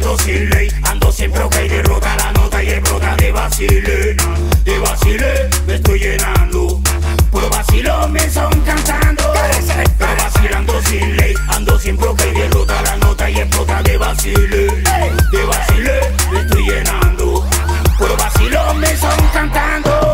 vacilando sin ley. Ando siempre ok, derrota la nota y explota de vacile. De vacile me estoy llenando. Puro vacilo me son cantando. Pero vacilando sin ley. Ando siempre ok, derrota la nota y explota de vacile. De vacile me estoy llenando. Puro vacilo me son cantando.